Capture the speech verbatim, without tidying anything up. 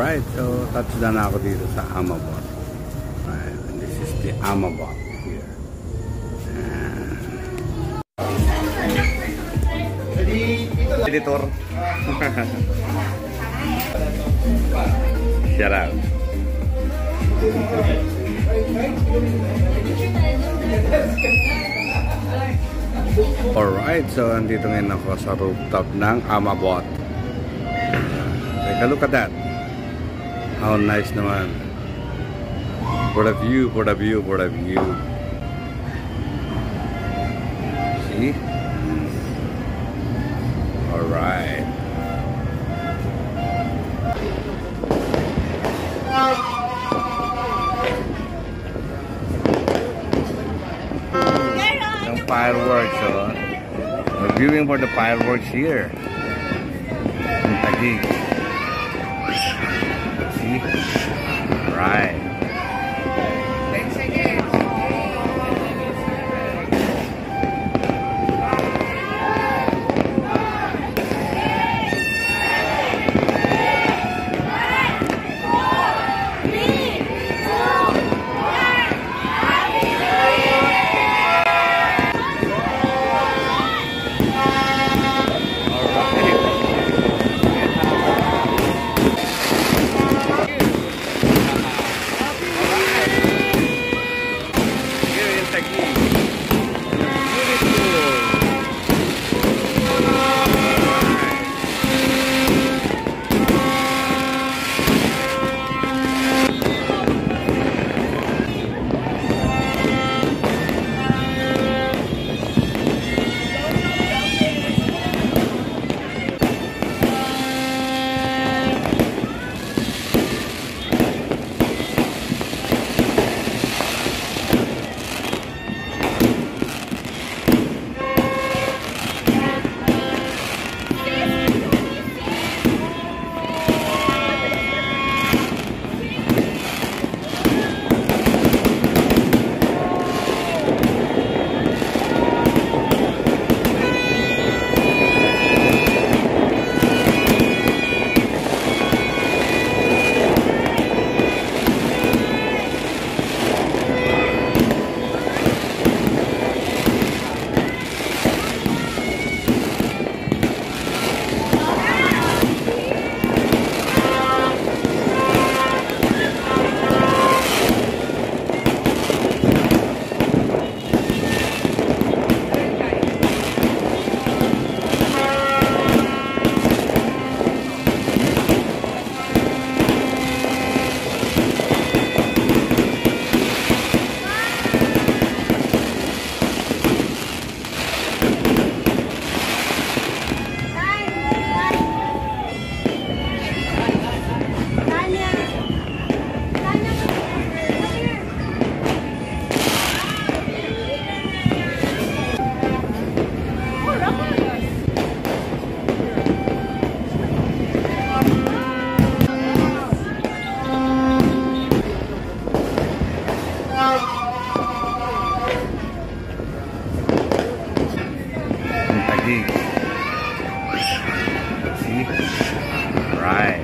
Alright, so touchdown na ako dito sa Amabot. Right, and this is the Amabot here. And... Editor. Shout out. Alright, so andito ngayon ako sa rooftop ng Amabot. Take a look at that. How nice naman. For the view, for the view, for the view. See? Alright. Some fireworks, so we're viewing for the fireworks here in Taguig. See? Right. See? Right.